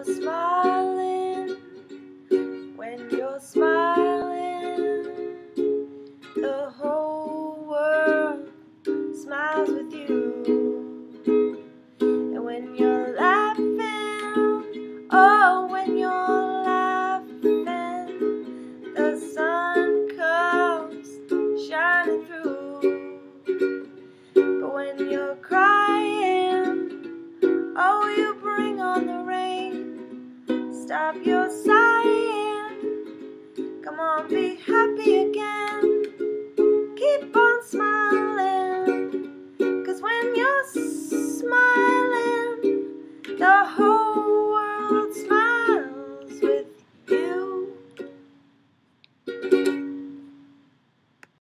smiling, when you're smiling, the whole world smiles with you. And when you're laughing, oh, when you're laughing, the sun comes shining through. But when you're crying, oh, you bring on the rain. Stop your sighing, come on, be happy again.